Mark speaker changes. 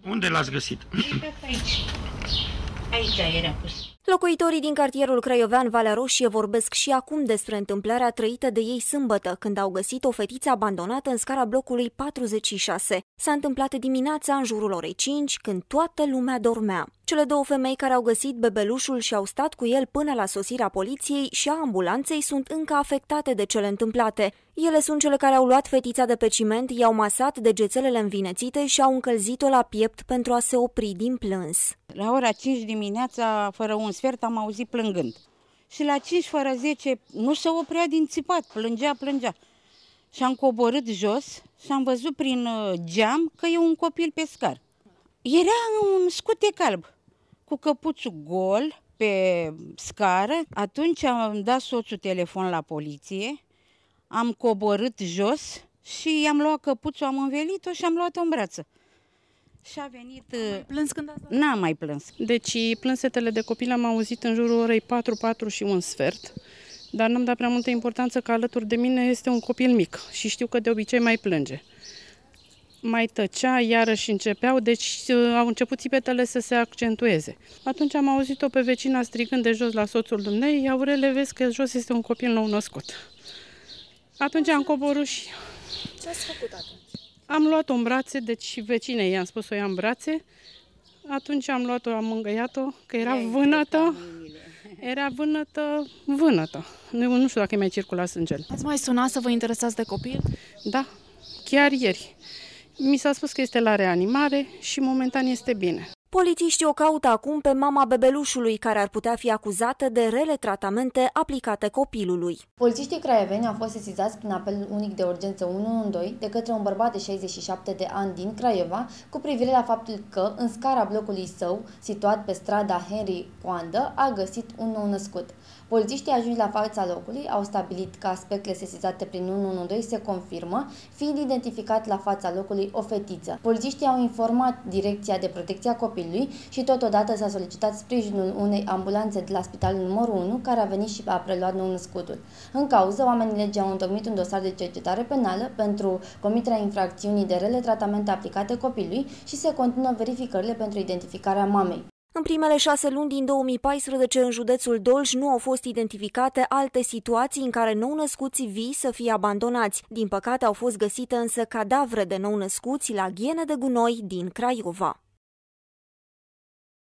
Speaker 1: Unde l-ați găsit?
Speaker 2: Aici era pus.
Speaker 3: Locuitorii din cartierul craiovean Valea Roșie vorbesc și acum despre întâmplarea trăită de ei sâmbătă, când au găsit o fetiță abandonată în scara blocului 46. S-a întâmplat dimineața în jurul orei 5, când toată lumea dormea. Cele două femei care au găsit bebelușul și au stat cu el până la sosirea poliției și a ambulanței sunt încă afectate de cele întâmplate. Ele sunt cele care au luat fetița de pe ciment, i-au masat degețelele învinețite și au încălzit-o la piept pentru a se opri din plâns.
Speaker 2: La ora 5 dimineața, fără un sfert, am auzit plângând. Și la 5 fără 10 nu se oprea din țipat, plângea. Și am coborât jos și am văzut prin geam că e un copil pescar. Era un scutec alb, cu căpuțul gol pe scară. Atunci am dat soțul telefon la poliție, am coborât jos și i-am luat căpuțul, am învelit-o și am luat-o în brață. Și a venit...
Speaker 4: Plâns când ați dat?
Speaker 2: N-am mai plâns.
Speaker 4: Deci plânsetele de copil am auzit în jurul orei 4 și un sfert, dar n-am dat prea multă importanță că alături de mine este un copil mic și știu că de obicei mai plânge. Mai tăcea, iarăși începeau, deci au început țipetele să se accentueze. Atunci am auzit-o pe vecina strigând de jos la soțul dumnei: Aurele, vezi că jos este un copil nou născut. Atunci am coborât și...
Speaker 3: Ce ați făcut atunci?
Speaker 4: Am luat-o în brațe, deci vecinei i-am spus să o ia în brațe. Atunci am luat-o, am mângâiat-o, că era vânătă. Era vânătă. Nu știu dacă mai circula sângele.
Speaker 5: Ați mai sunat să vă interesați de copil?
Speaker 4: Da, chiar ieri. Mi s-a spus că este la reanimare și momentan este bine.
Speaker 3: Polițiștii o caută acum pe mama bebelușului, care ar putea fi acuzată de rele tratamente aplicate copilului.
Speaker 6: Polițiștii craioveni au fost sesizați prin apel unic de urgență 112 de către un bărbat de 67 de ani din Craiova cu privire la faptul că în scara blocului său, situat pe strada Henry Coandă, a găsit un nou născut. Polițiștii ajunși la fața locului au stabilit că aspectele sesizate prin 112 se confirmă, fiind identificat la fața locului o fetiță. Polițiștii au informat Direcția de Protecție a Copilului și totodată s-a solicitat sprijinul unei ambulanțe de la spitalul numărul 1, care a venit și a preluat nou născutul. În cauză, oamenii legii au întocmit un dosar de cercetare penală pentru comiterea infracțiunii de rele tratamente aplicate copilului și se continuă verificările pentru identificarea mamei.
Speaker 3: În primele 6 luni din 2014, în județul Dolj, nu au fost identificate alte situații în care nou-născuți vii să fie abandonați. Din păcate, au fost găsite însă cadavre de nou-născuți la Ghiene de Gunoi din Craiova.